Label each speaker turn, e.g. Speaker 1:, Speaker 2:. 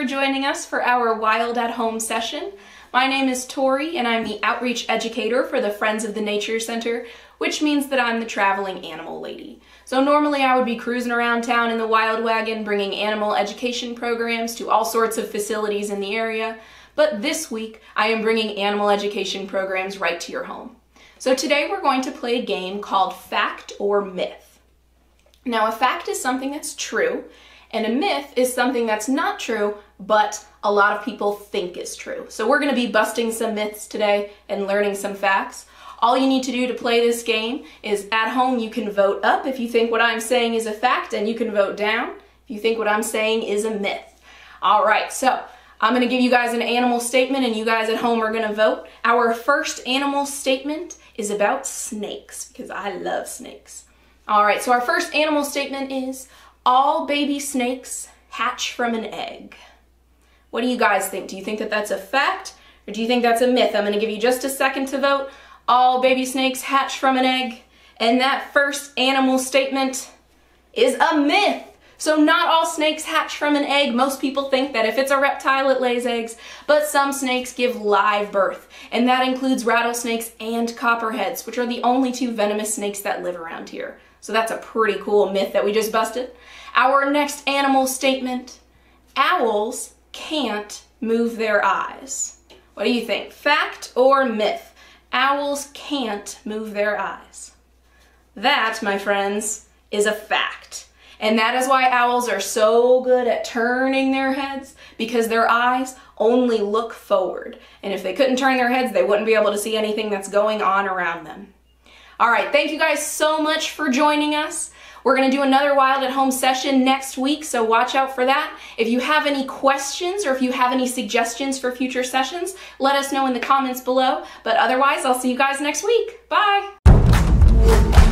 Speaker 1: for joining us for our Wild at Home session. My name is Tori and I'm the Outreach Educator for the Friends of the Nature Center, which means that I'm the traveling animal lady. So normally I would be cruising around town in the Wild Wagon bringing animal education programs to all sorts of facilities in the area, but this week I am bringing animal education programs right to your home. So today we're going to play a game called Fact or Myth. Now, a fact is something that's true, and a myth is something that's not true, but a lot of people think is true. So we're going to be busting some myths today and learning some facts. All you need to do to play this game is at home you can vote up if you think what I'm saying is a fact, and you can vote down if you think what I'm saying is a myth. All right, so I'm going to give you guys an animal statement and you guys at home are going to vote. Our first animal statement is about snakes, because I love snakes. All right, so our first animal statement is, all baby snakes hatch from an egg. What do you guys think? Do you think that that's a fact, or do you think that's a myth? I'm going to give you just a second to vote. All baby snakes hatch from an egg. And that first animal statement is a myth. So not all snakes hatch from an egg. Most people think that if it's a reptile, it lays eggs, but some snakes give live birth, and that includes rattlesnakes and copperheads, which are the only two venomous snakes that live around here. So that's a pretty cool myth that we just busted. Our next animal statement, owls can't move their eyes. What do you think? Fact or myth? Owls can't move their eyes. That, my friends, is a fact. And that is why owls are so good at turning their heads, because their eyes only look forward. And if they couldn't turn their heads, they wouldn't be able to see anything that's going on around them. All right, thank you guys so much for joining us. We're going to do another Wild at Home session next week, so watch out for that. If you have any questions or if you have any suggestions for future sessions, let us know in the comments below. But otherwise, I'll see you guys next week. Bye!